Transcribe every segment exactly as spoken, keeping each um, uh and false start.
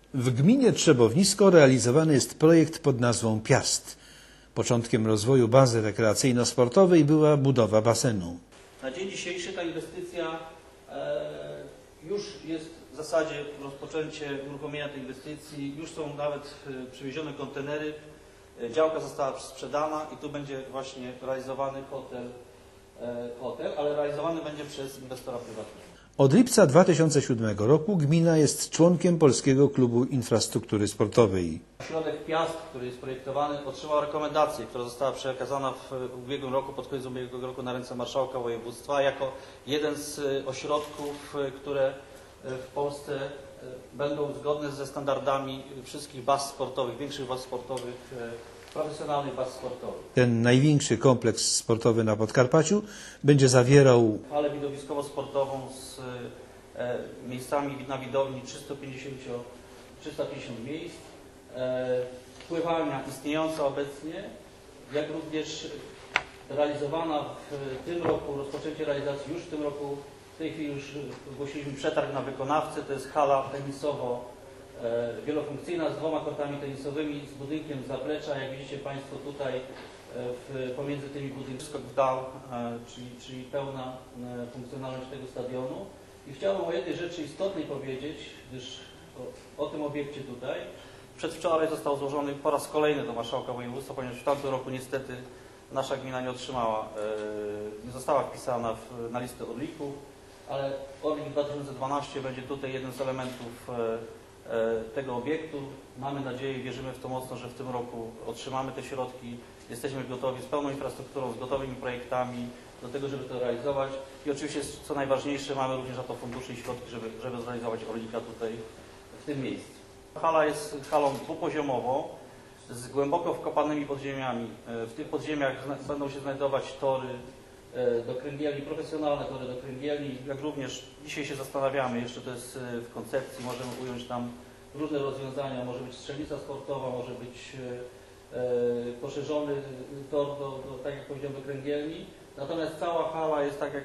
W gminie Trzebownisko realizowany jest projekt pod nazwą Piast. Początkiem rozwoju bazy rekreacyjno-sportowej była budowa basenu. Na dzień dzisiejszy ta inwestycja e, już jest w zasadzie rozpoczęcie uruchomienia tej inwestycji. Już są nawet e, przywiezione kontenery. E, działka została sprzedana i tu będzie właśnie realizowany hotel, e, hotel, ale realizowany będzie przez inwestora prywatnego. Od lipca dwa tysiące siódmego roku gmina jest członkiem Polskiego Klubu Infrastruktury Sportowej. Ośrodek Piast, który jest projektowany, otrzymał rekomendację, która została przekazana w ubiegłym roku, pod koniec ubiegłego roku na ręce marszałka województwa, jako jeden z ośrodków, które w Polsce będą zgodne ze standardami wszystkich baz sportowych, większych baz sportowych, profesjonalnych baz sportowych. Ten największy kompleks sportowy na Podkarpaciu będzie zawierał halę widowiskowo-sportową z e, miejscami na widowni trzysta pięćdziesiąt miejsc, e, pływalnia istniejąca obecnie, jak również realizowana w tym roku, rozpoczęcie realizacji już w tym roku, w tej chwili już ogłosiliśmy przetarg na wykonawcę, to jest hala tenisowo e, wielofunkcyjna z dwoma kortami tenisowymi, z budynkiem z zaplecza, jak widzicie Państwo tutaj w, pomiędzy tymi budynkami skok w dal, e, czyli, czyli pełna e, funkcjonalność tego stadionu. I chciałbym o jednej rzeczy istotnej powiedzieć, gdyż o, o tym obiekcie tutaj przedwczoraj został złożony po raz kolejny do marszałka województwa, ponieważ w tamtym roku niestety nasza gmina nie otrzymała, e, nie została wpisana w, na listę Orlików, ale Orlik dwa tysiące dwanaście będzie tutaj jednym z elementów e, tego obiektu. Mamy nadzieję i wierzymy w to mocno, że w tym roku otrzymamy te środki. Jesteśmy gotowi z pełną infrastrukturą, z gotowymi projektami do tego, żeby to realizować. I oczywiście, co najważniejsze, mamy również na to fundusze i środki, żeby, żeby zrealizować Orlika tutaj w tym miejscu. Hala jest halą dwupoziomową z głęboko wkopanymi podziemiami. W tych podziemiach będą się znajdować tory do kręgielni, profesjonalne tory do kręgielni, jak również dzisiaj się zastanawiamy, jeszcze to jest w koncepcji, możemy ująć tam różne rozwiązania, może być strzelnica sportowa, może być e, poszerzony tor, do, do, tak jak powiedziałem, do kręgielni. Natomiast cała hala jest, tak jak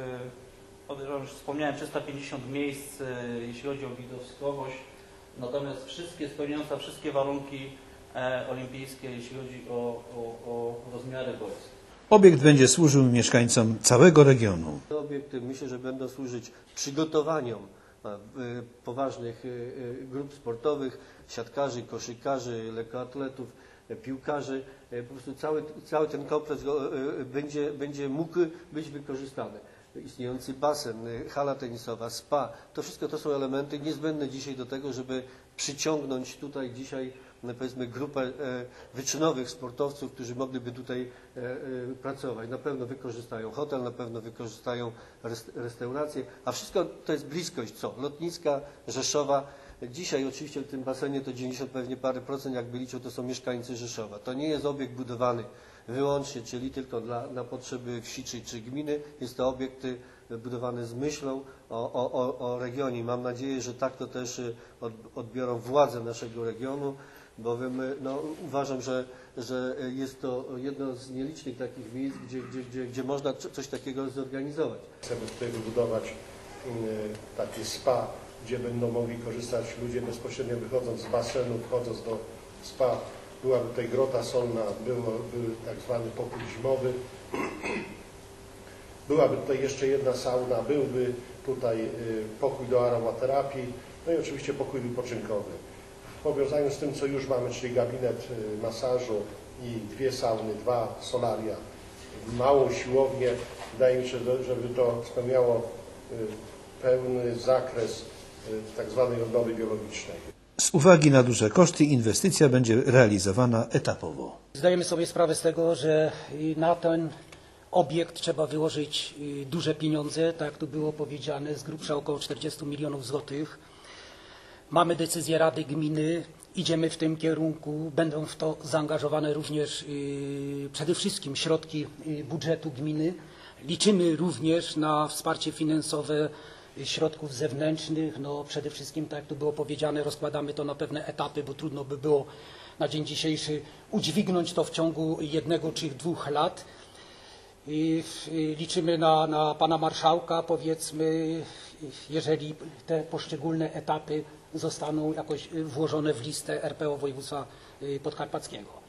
e, już wspomniałem, trzysta pięćdziesiąt miejsc, e, jeśli chodzi o widowiskowość, natomiast wszystkie, spełniające wszystkie warunki e, olimpijskie, jeśli chodzi o, o, o rozmiary boisk. Obiekt będzie służył mieszkańcom całego regionu. Te obiekty myślę, że będą służyć przygotowaniom poważnych grup sportowych, siatkarzy, koszykarzy, lekkoatletów, piłkarzy. Po prostu cały, cały ten kompleks będzie, będzie mógł być wykorzystany. Istniejący basen, hala tenisowa, spa, to wszystko to są elementy niezbędne dzisiaj do tego, żeby przyciągnąć tutaj dzisiaj, powiedzmy, grupę wyczynowych sportowców, którzy mogliby tutaj pracować. Na pewno wykorzystają hotel, na pewno wykorzystają restaurację, a wszystko to jest bliskość, co? Lotniska, Rzeszowa. Dzisiaj oczywiście w tym basenie to dziewięćdziesiąt pewnie parę procent, jakby liczył, to są mieszkańcy Rzeszowa. To nie jest obiekt budowany wyłącznie, czyli tylko dla, na potrzeby wsi czy, czy gminy. Jest to obiekt budowany z myślą o, o, o regionie. Mam nadzieję, że tak to też odbiorą władze naszego regionu, bowiem no, uważam, że, że jest to jedno z nielicznych takich miejsc, gdzie, gdzie, gdzie, gdzie można coś takiego zorganizować. Chcemy tutaj wybudować takie spa, gdzie będą mogli korzystać ludzie bezpośrednio wychodząc z basenu, wchodząc do spa. Byłaby tutaj grota solna, było, był tak zwany pokój zimowy. Byłaby tutaj jeszcze jedna sauna, byłby tutaj pokój do aromaterapii, no i oczywiście pokój wypoczynkowy. W powiązaniu z tym, co już mamy, czyli gabinet masażu i dwie sauny, dwa solaria, małą siłownię, wydaje mi się, żeby to spełniało pełny zakres tak zwanej odnowy biologicznej. Z uwagi na duże koszty inwestycja będzie realizowana etapowo. Zdajemy sobie sprawę z tego, że na ten obiekt trzeba wyłożyć duże pieniądze, tak jak tu było powiedziane, z grubsza około czterdziestu milionów złotych. Mamy decyzję Rady Gminy, idziemy w tym kierunku, będą w to zaangażowane również yy, przede wszystkim środki yy, budżetu gminy. Liczymy również na wsparcie finansowe środków zewnętrznych. No, przede wszystkim, tak jak tu było powiedziane, rozkładamy to na pewne etapy, bo trudno by było na dzień dzisiejszy udźwignąć to w ciągu jednego czy dwóch lat. I liczymy na, na pana marszałka, powiedzmy, jeżeli te poszczególne etapy zostaną jakoś włożone w listę R P O województwa podkarpackiego.